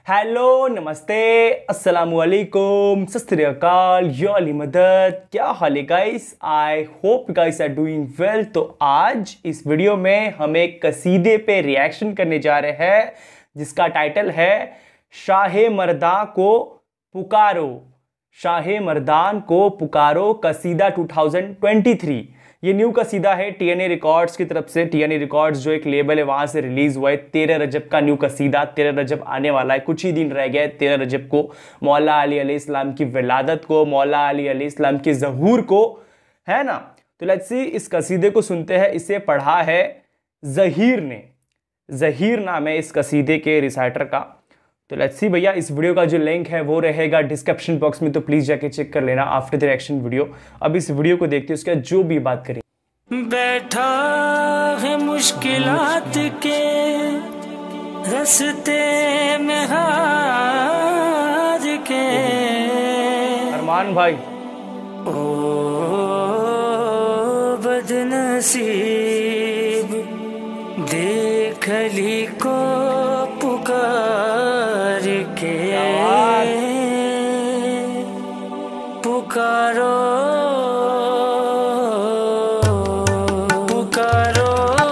Hello, नमस्ते, अस्सलाम वालेकुम, सत श्री अकाल, या अली मदद। क्या हाल है guys? I hope guys are doing well. तो आज इस वीडियो में हम एक कसीदे पे रिएक्शन करने जा रहे हैं जिसका टाइटल है शाहे मर्दां को पुकारो। शाहे मर्दान को पुकारो कसीदा 2023। ये न्यू कसीदा है टीएनए रिकॉर्ड्स की तरफ से। टीएनए रिकॉर्ड्स जो एक लेबल है वहां से रिलीज हुआ है 13 रजब का न्यू कसीदा। 13 रजब आने वाला है, कुछ ही दिन रह गए 13 रजब को मौला अली अलैहिस्सलाम की विलादत को, मौला अली अलैहिस्सलाम की ज़हूर को, है ना। तो लेट्स सी इस कसीदे को सुनते हैं। इसे पढ़ा है ज़हीर ने। ज़हीर नाम है इस कसीदे के रिसाइटर का। तो लेट्स सी भैया, इस वीडियो का जो लिंक है वो रहेगा डिस्क्रिप्शन बॉक्स में, तो प्लीज जाके चेक कर लेना आफ्टर द रिएक्शन वीडियो। अब इस वीडियो को देखते हैं, उसके बाद जो भी बात करें। बैठा है मुश्किलात के रास्ते में हार के अरमान भाई, ओ बदनसीब देख ली को पुकार के पुकारो पुकारो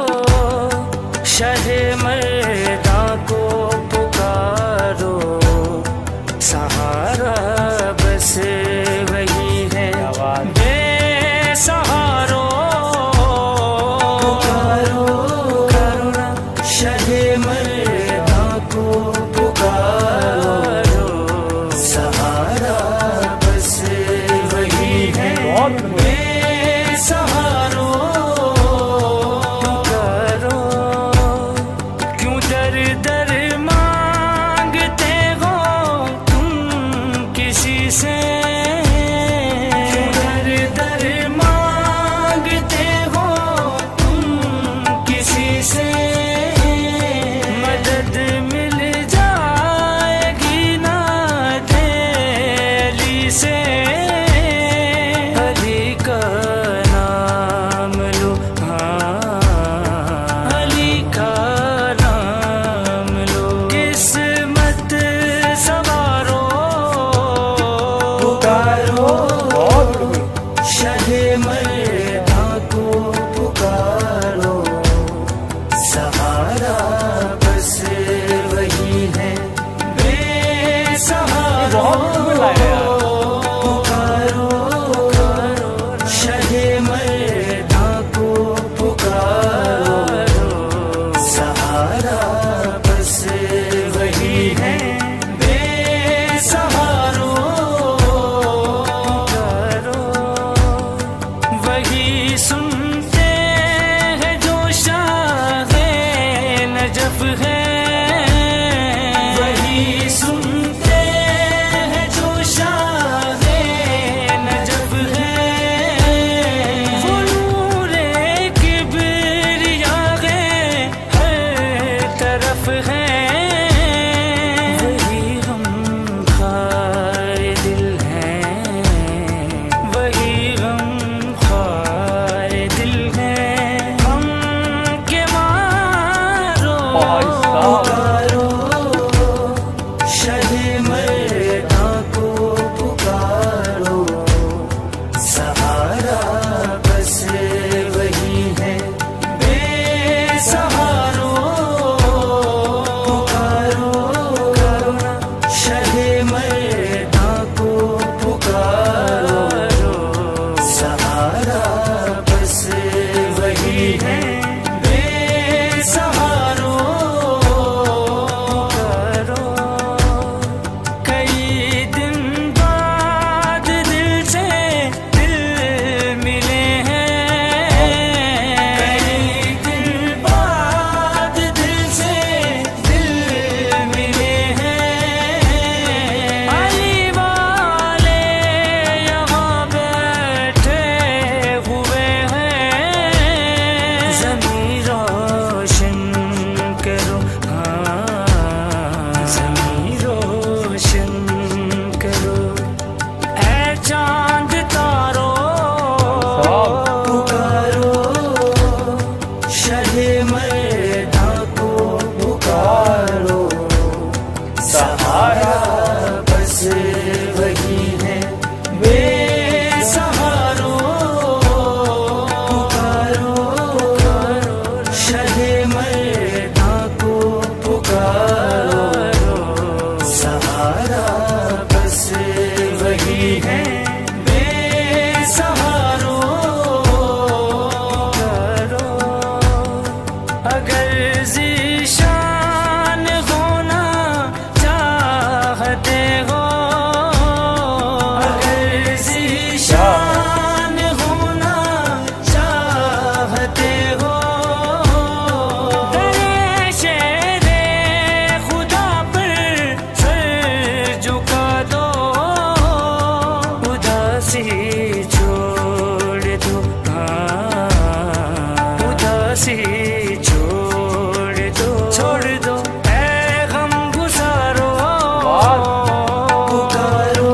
शाहे मर्दां को पुकारो, सहारा बस वही है बेसहारो। पुकारो पुकारो शाहे मर्दां को पुकारो, चाहते हो, अगर ज़ीशान होना चाहते हो, तेरे शेरे खुदा पर सर झुका दो, उदासी छोड़ दो, हाँ उदासी छोड़ दो, ऐ गम गुसारो पुकारो,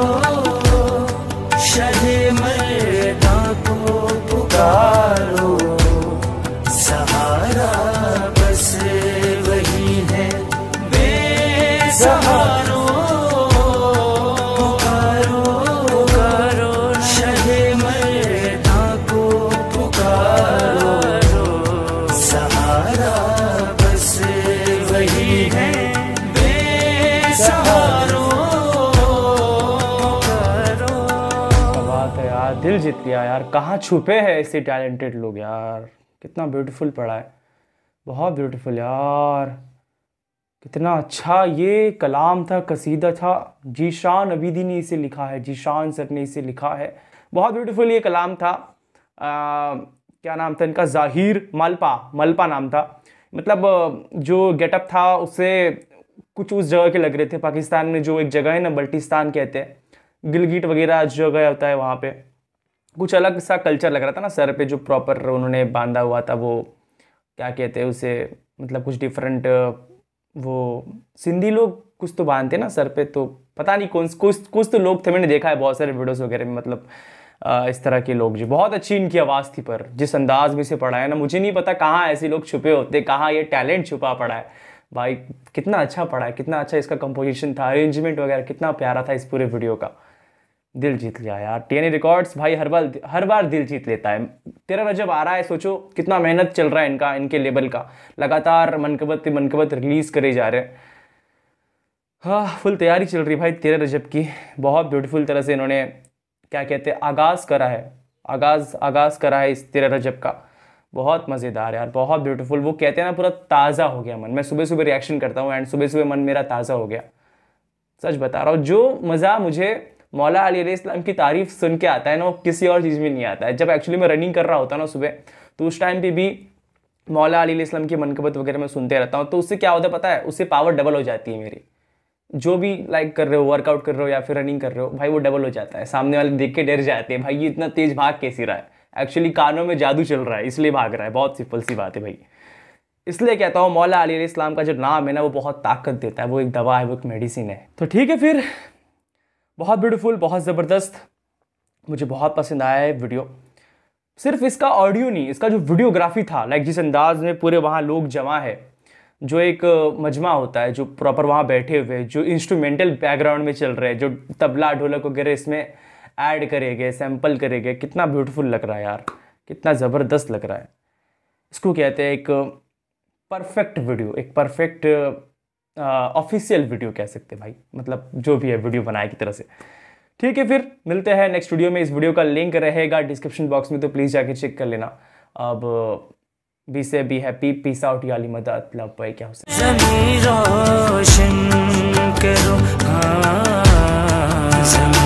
शहे मर्दा को पुकारो, सहारा बस वही है बेसहारो, पुकारो शहे मर्दा को पुकारो, सहारा बस वही है बेसहारो, क्या बात है यार, दिल जीत लिया यार। कहाँ छुपे हैं ऐसे टैलेंटेड लोग यार। कितना ब्यूटीफुल पढ़ा है, बहुत ब्यूटीफुल यार। कितना अच्छा ये कलाम था, कसीदा था। जीशान अबीदी ने इसे लिखा है, जीशान सर ने इसे लिखा है। बहुत ब्यूटीफुल ये कलाम था। क्या नाम था इनका? ज़ाहिर मलपा नाम था। मतलब जो गेटअप था उससे कुछ उस जगह के लग रहे थे। पाकिस्तान में जो एक जगह है ना, बल्टिस्तान कहते हैं, गिलगिट वगैरह जो जगह होता है, वहाँ पे कुछ अलग सा कल्चर लग रहा था ना। सर पे जो प्रॉपर उन्होंने बांधा हुआ था, वो क्या कहते हैं उसे, मतलब कुछ डिफरेंट, वो सिंधी लोग कुछ तो बांधते ना सर पे, तो पता नहीं कुछ तो लोग थे, मैंने देखा है बहुत सारे वीडियोस वगैरह में। मतलब इस तरह के लोग जो बहुत अच्छी इनकी आवाज़ थी, पर जिस अंदाज में से पढ़ा है ना, मुझे नहीं पता कहाँ ऐसे लोग छुपे होते, कहाँ ये टैलेंट छुपा पड़ा है भाई। कितना अच्छा पढ़ा है, कितना अच्छा इसका कंपोजिशन था, अरेंजमेंट वगैरह कितना प्यारा था इस पूरे वीडियो का। दिल जीत लिया यार। TNA रिकॉर्ड्स भाई हर बार दिल जीत लेता है। 13 रजब आ रहा है, सोचो कितना मेहनत चल रहा है इनके लेबल का। लगातार मनकबत पे मनकबत रिलीज करे जा रहे हैं। हाँ, फुल तैयारी चल रही भाई 13 रजब की। बहुत ब्यूटीफुल तरह से इन्होंने क्या कहते हैं आगाज़ करा है इस 13 रजब का। बहुत मज़ेदार यार, बहुत ब्यूटीफुल। वो कहते हैं ना, पूरा ताज़ा हो गया मन। मैं सुबह सुबह रिएक्शन करता हूँ एंड सुबह सुबह मन मेरा ताज़ा हो गया, सच बता रहा हूँ। जो मज़ा मुझे मौला अली अलैहिस्सलाम की तारीफ सुन के आता है ना, वो किसी और चीज़ में नहीं आता है। जब एक्चुअली मैं रनिंग कर रहा होता ना सुबह, तो उस टाइम पे भी मौला अली अलैहिस्सलाम की मनकबत वगैरह मैं सुनते रहता हूँ। तो उससे क्या होता है पता है, उससे पावर डबल हो जाती है मेरी। जो भी लाइक कर रहे हो, वर्कआउट कर रहे हो या फिर रनिंग कर रहे हो भाई, वो डबल हो जाता है। सामने वाले देख के डर जाते हैं, भाई ये इतना तेज भाग कैसे रहा है। एक्चुअली कानों में जादू चल रहा है, इसलिए भाग रहा है। बहुत सिंपल सी बात है भाई। इसलिए कहता हूँ मौला अली अलैहिस्सलाम का जो नाम है ना, वो बहुत ताकत देता है। वो एक दवा है, वो एक मेडिसिन है। तो ठीक है फिर, बहुत ब्यूटीफुल, बहुत ज़बरदस्त, मुझे बहुत पसंद आया है वीडियो। सिर्फ इसका ऑडियो नहीं, इसका जो वीडियोग्राफी था, लाइक जिस अंदाज में पूरे वहाँ लोग जमा है, जो एक मजमा होता है, जो प्रॉपर वहाँ बैठे हुए, जो इंस्ट्रूमेंटल बैकग्राउंड में चल रहे हैं, जो तबला ढोलक वगैरह इसमें ऐड करे गए, सैम्पल करे गए, कितना ब्यूटीफुल लग रहा है यार, कितना ज़बरदस्त लग रहा है। इसको कहते हैं एक परफेक्ट वीडियो, एक परफेक्ट ऑफिशियल वीडियो कह सकते हैं भाई। मतलब जो भी है वीडियो बनाए की तरह से। ठीक है, फिर मिलते हैं नेक्स्ट वीडियो में। इस वीडियो का लिंक रहेगा डिस्क्रिप्शन बॉक्स में, तो प्लीज़ जाके चेक कर लेना। अब बी से बी हैप्पी, पीस आउट, या अली मदद, लव बाय। क्या हो सकता है, ज़मीं रोशन करो, हाँ